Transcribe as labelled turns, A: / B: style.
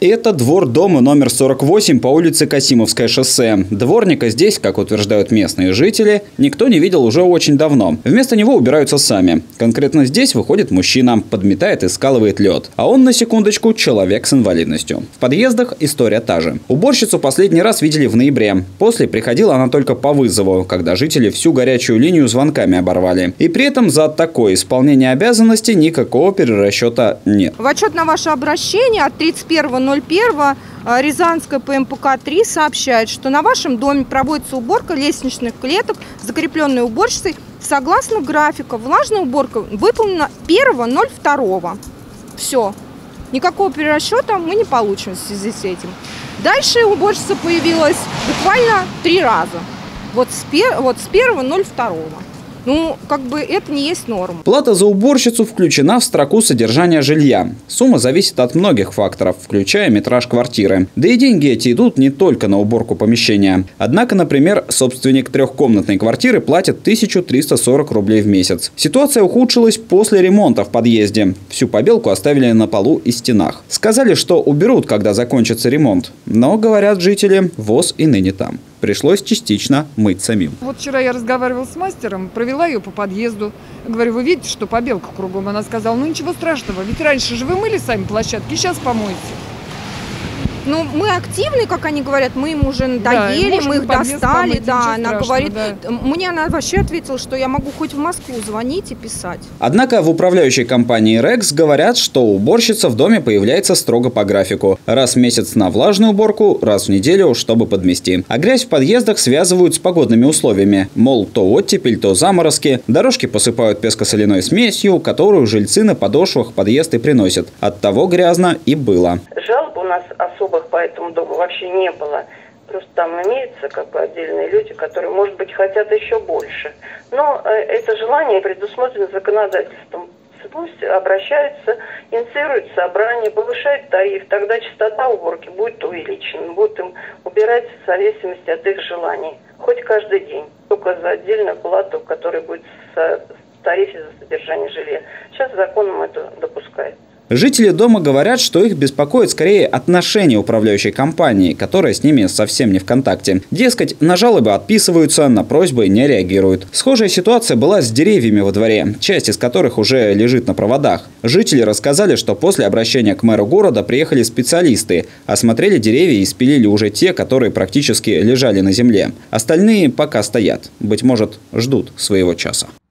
A: Это двор дома номер 48 по улице Касимовское шоссе. Дворника здесь, как утверждают местные жители, никто не видел уже очень давно. Вместо него убираются сами. Конкретно здесь выходит мужчина, подметает и скалывает лед. А он, на секундочку, человек с инвалидностью. В подъездах история та же. Уборщицу последний раз видели в ноябре. После приходила она только по вызову, когда жители всю горячую линию звонками оборвали. И при этом за такое исполнение обязанностей никакого перерасчета нет.
B: В отчет на ваше обращение от 31.01 Рязанская ПМПК-3 сообщает, что на вашем доме проводится уборка лестничных клеток, закрепленной уборщицей. Согласно графику, влажная уборка выполнена 1.02. Все. Никакого перерасчета мы не получим в связи с этим. Дальше уборщица появилась буквально 3 раза. Вот с 1.02. Ну, как бы это не есть норма.
A: Плата за уборщицу включена в строку содержания жилья. Сумма зависит от многих факторов, включая метраж квартиры. Да и деньги эти идут не только на уборку помещения. Однако, например, собственник трехкомнатной квартиры платит 1340 рублей в месяц. Ситуация ухудшилась после ремонта в подъезде. Всю побелку оставили на полу и стенах. Сказали, что уберут, когда закончится ремонт. Но, говорят жители, ВОЗ и ныне там. Пришлось частично мыть самим.
C: Вот вчера я разговаривала с мастером, провела ее по подъезду. Говорю, вы видите, что побелка кругом? Она сказала, ну ничего страшного, ведь раньше же вы мыли сами площадки, сейчас помоете.
B: Ну, мы активны, как они говорят, мы им уже надоели, да, мы их достали, помыть, да, она говорит, да. Мне она вообще ответила, что я могу хоть в Москву звонить и писать.
A: Однако в управляющей компании «Рекс» говорят, что уборщица в доме появляется строго по графику. Раз в месяц на влажную уборку, раз в неделю, чтобы подмести. А грязь в подъездах связывают с погодными условиями. Мол, то оттепель, то заморозки. Дорожки посыпают песко-соляной смесью, которую жильцы на подошвах подъезд и приносят. Оттого грязно и было.
D: Жалоб у нас особых по этому дому вообще не было. Просто там имеются как бы отдельные люди, которые, может быть, хотят еще больше. Но это желание предусмотрено законодательством. Пусть обращаются, инициируют собрание, повышают тариф, тогда частота уборки будет увеличена, будут им убирать в зависимости от их желаний. Хоть каждый день, только за отдельную плату, которая будет в тарифе за содержание жилья. Сейчас законом это допускается.
A: Жители дома говорят, что их беспокоит скорее отношение управляющей компании, которая с ними совсем не в контакте. Дескать, на жалобы отписываются, на просьбы не реагируют. Схожая ситуация была с деревьями во дворе, часть из которых уже лежит на проводах. Жители рассказали, что после обращения к мэру города приехали специалисты, осмотрели деревья и спилили уже те, которые практически лежали на земле. Остальные пока стоят. Быть может, ждут своего часа.